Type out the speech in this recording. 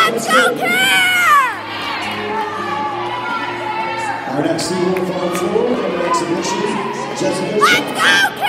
Let's go, Care! Our next Sea Wolf on the floor, our exhibition, Jessica. Let's go, Care!